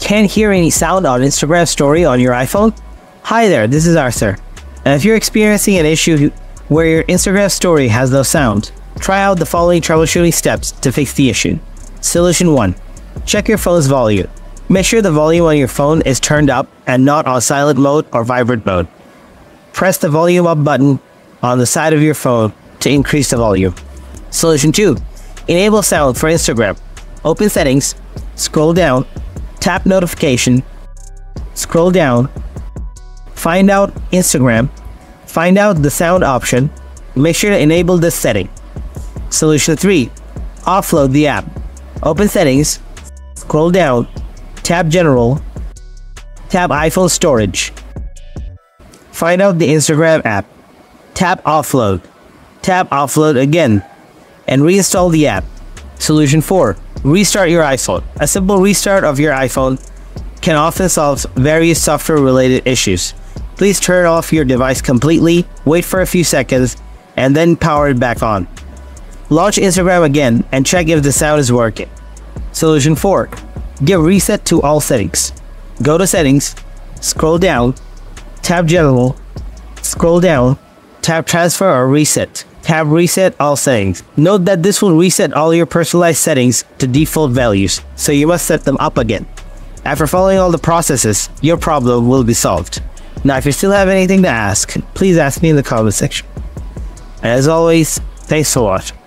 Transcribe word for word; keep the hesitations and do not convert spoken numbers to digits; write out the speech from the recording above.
can't hear any sound on Instagram story on your iPhone? Hi there, this is Arthur. And if you're experiencing an issue where your Instagram story has no sound, try out the following troubleshooting steps to fix the issue. Solution one. Check your phone's volume. Make sure the volume on your phone is turned up and not on silent mode or vibrate mode. Press the volume up button on the side of your phone to increase the volume. Solution two. Enable sound for Instagram. Open settings, scroll down, tap notification, scroll down, find out Instagram, find out the sound option, make sure to enable this setting. Solution three. Offload the app. Open settings, scroll down, tap general, tap iPhone storage. Find out the Instagram app, tap offload, tap offload again, and reinstall the app. Solution four. Restart your iPhone. A simple restart of your iPhone can often solve various software-related issues. Please turn off your device completely, wait for a few seconds, and then power it back on. Launch Instagram again and check if the sound is working. Solution four. Give reset to all settings. Go to settings, scroll down, tap general, scroll down, tap transfer or reset. Tap reset all settings. Note that this will reset all your personalized settings to default values, so you must set them up again. After following all the processes, your problem will be solved. Now, if you still have anything to ask, please ask me in the comment section. And as always, thanks for watching.